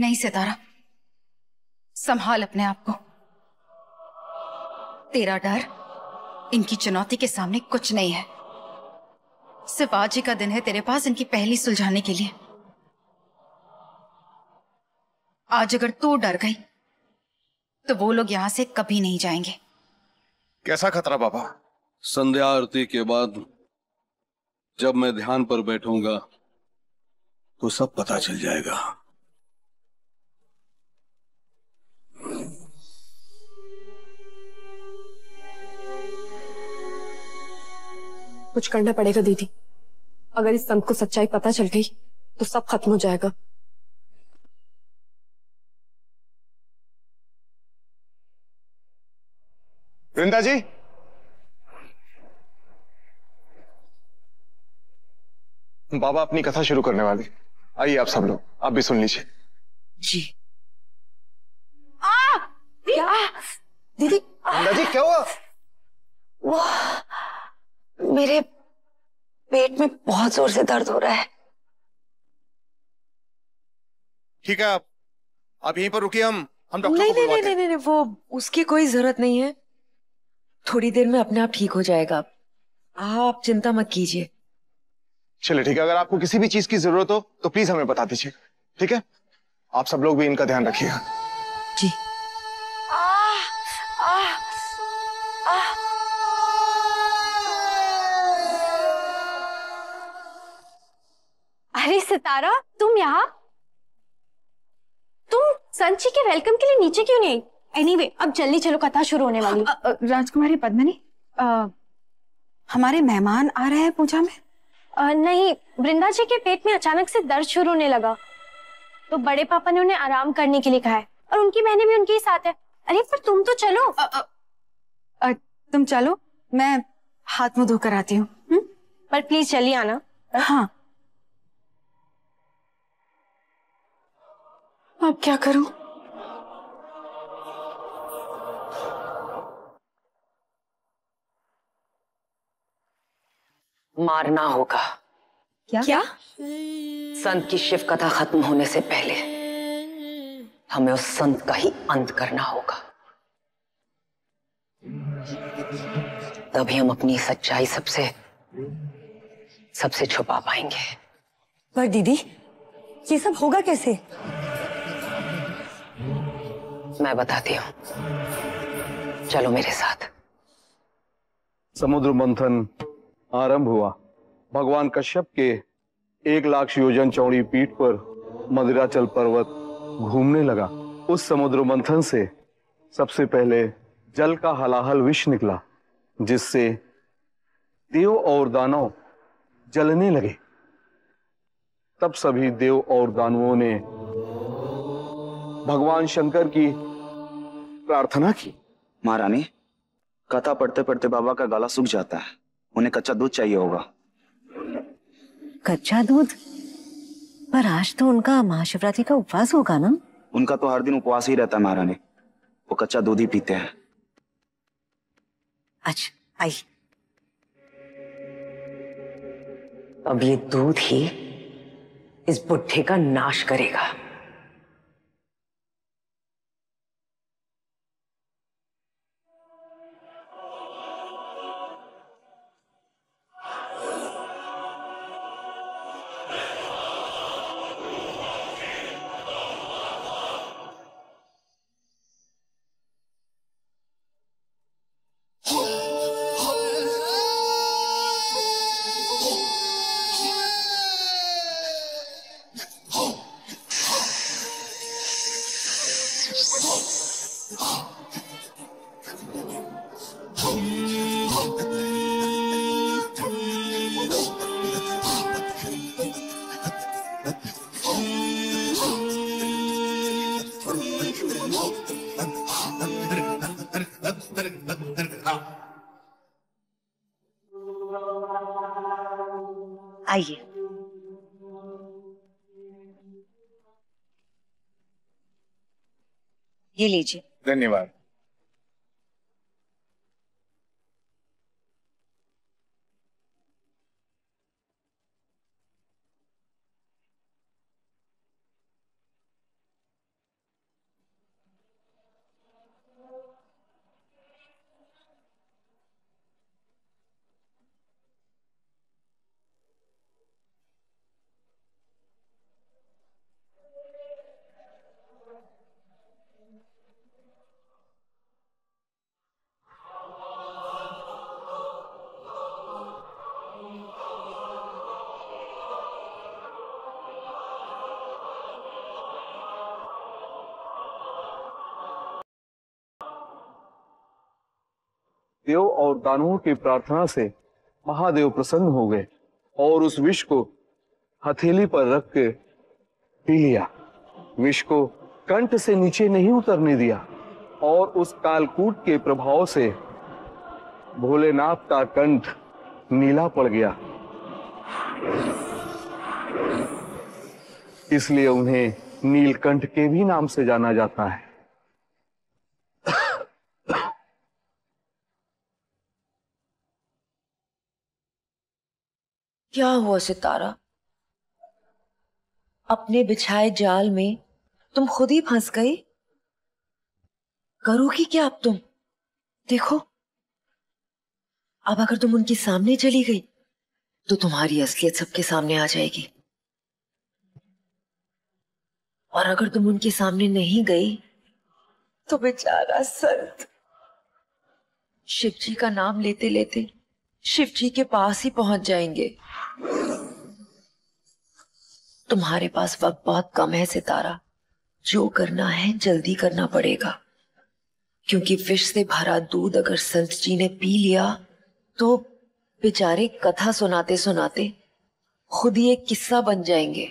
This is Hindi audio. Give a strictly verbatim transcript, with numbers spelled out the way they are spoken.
नहीं सितारा, संभाल अपने आप को। तेरा डर इनकी चुनौती के सामने कुछ नहीं है। सिर्फ आज ही का दिन है तेरे पास इनकी पहेली सुलझाने के लिए। आज अगर तू डर गई तो वो लोग यहां से कभी नहीं जाएंगे। कैसा खतरा बाबा? संध्या आरती के बाद जब मैं ध्यान पर बैठूंगा तो सब पता चल जाएगा। कुछ करना पड़ेगा दीदी। अगर इस संत को सच्चाई पता चल गई तो सब खत्म हो जाएगा। वृंदा जी, बाबा अपनी कथा शुरू करने वाले। आइए आप सब लोग, आप भी सुन लीजिए। जी। आ, क्या दीदी? वृंदा जी क्या हुआ? वो मेरे पेट में बहुत जोर से दर्द हो रहा है। ठीक है, आप आप यहीं पर रुकिए, हम हम डॉक्टर नहीं को नहीं बुलवाते नहीं हैं। नहीं नहीं, वो उसकी कोई जरूरत नहीं है। थोड़ी देर में अपने आप ठीक हो जाएगा। आप चिंता मत कीजिए। चलिए ठीक है, अगर आपको किसी भी चीज की जरूरत हो तो प्लीज हमें बता दीजिए। ठीक है, आप सब लोग भी इनका ध्यान रखिएगा। जी। आ, आ, आ, अरे सितारा, तुम यहाँ? तुम संची के वेलकम के लिए नीचे क्यों नहीं आई? एनीवे, अब जल्दी चलो, कथा शुरू होने वाली है। राजकुमारी पद्मिनी, हमारे मेहमान आ रहे हैं पूजा में। आ, नहीं, वृंदा जी के पेट में अचानक से दर्द शुरू होने लगा तो बड़े पापा ने उन्हें आराम करने के लिए कहा है और उनकी बहनें भी उनके ही साथ है। अरे पर तुम तो चलो। आ, आ, आ, तुम चलो, मैं हाथ मुंह धोकर आती हूँ। पर प्लीज चलिए आना। हाँ। अब क्या करूं? मारना होगा। क्या? क्या? संत की शिव कथा खत्म होने से पहले हमें उस संत का ही अंत करना होगा। तभी हम अपनी सच्चाई सबसे सबसे छुपा पाएंगे। पर दीदी, ये सब होगा कैसे? मैं बताती हूँ, चलो मेरे साथ। समुद्र मंथन आरंभ हुआ। भगवान कश्यप के एक लाख योजन चौड़ी पीठ पर मदिराचल पर्वत घूमने लगा। उस समुद्र मंथन से सबसे पहले जल का हलाहल विष निकला, जिससे देव और दानव जलने लगे। तब सभी देव और दानवों ने भगवान शंकर की प्रार्थना की। महारानी, कथा पढ़ते पढ़ते बाबा का गला सूख जाता है, उन्हें कच्चा दूध चाहिए होगा। कच्चा दूध? पर आज तो उनका महाशिवरात्रि का उपवास होगा ना? उनका तो हर दिन उपवास ही रहता है महारानी, वो कच्चा दूध ही पीते हैं। अच्छा, आई। अब ये दूध ही इस बुढ़े का नाश करेगा। आइए। ये लीजिए। धन्यवाद। देव और दानवों की प्रार्थना से महादेव प्रसन्न हो गए और उस विष को हथेली पर रख के पी लिया। विष को कंठ से नीचे नहीं उतरने दिया और उस कालकूट के प्रभाव से भोलेनाथ का कंठ नीला पड़ गया। इसलिए उन्हें नीलकंठ के भी नाम से जाना जाता है। क्या हुआ सितारा? अपने बिछाए जाल में तुम खुद ही फंस गई। करोगी क्या अब तुम? देखो, अब अगर तुम उनके सामने चली गई तो तुम्हारी असलियत सबके सामने आ जाएगी, और अगर तुम उनके सामने नहीं गई तो बेचारा संत शिव जी का नाम लेते लेते शिव जी के पास ही पहुंच जाएंगे। तुम्हारे पास वक्त बहुत कम है सितारा। जो करना है जल्दी करना पड़ेगा, क्योंकि विष से भरा दूध अगर संत जी ने पी लिया तो बेचारे कथा सुनाते सुनाते खुद ही एक किस्सा बन जाएंगे।